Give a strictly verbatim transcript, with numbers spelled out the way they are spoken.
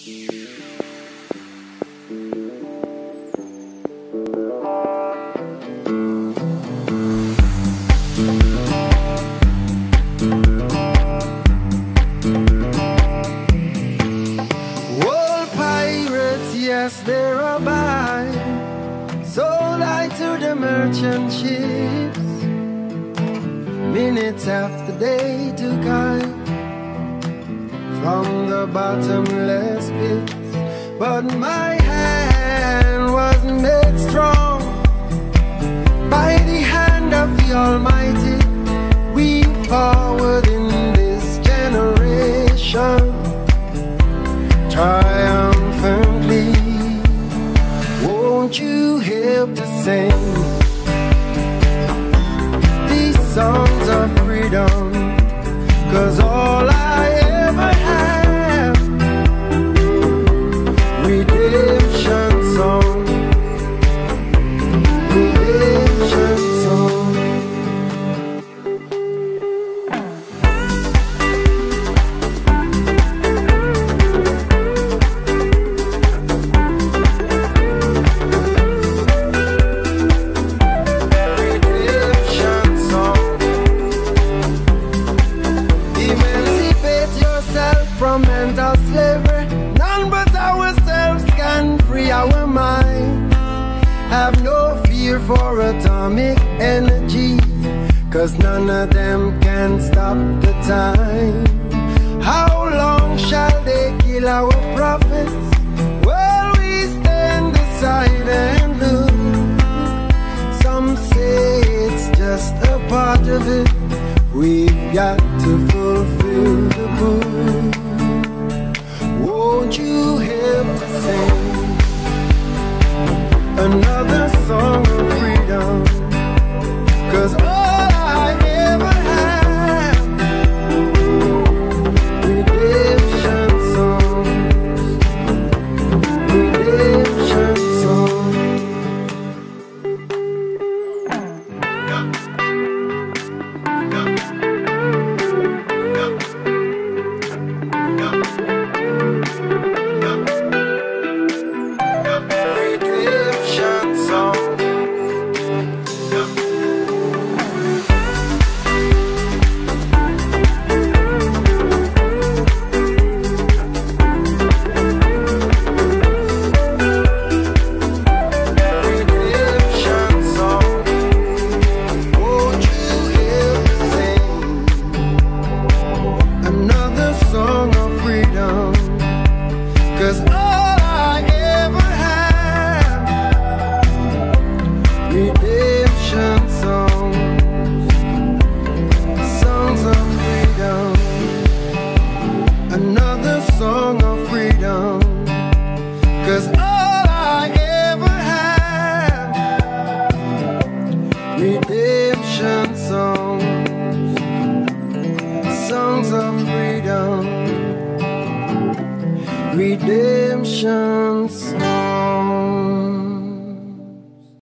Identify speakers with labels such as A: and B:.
A: Old pirates, yes, they're a buy, sold I to the merchant ships. Minutes after they took I from the bottomless pits, but my hand was made strong by the hand of the Almighty. We forward in this generation triumphantly. Won't you help to sing these songs of freedom? 'Cause all I ever have, redemption song, redemption song. From mental slavery, none but ourselves can free our minds. Have no fear for atomic energy, 'cause none of them can stop the time. How long shall they kill our prophets? Well, we stand aside and look. Some say it's just a part of it. We've got to fulfill the book. Won't you help to sing another song of freedom? 'Cause all I ever have, redemption songs, redemption songs. Redemption song.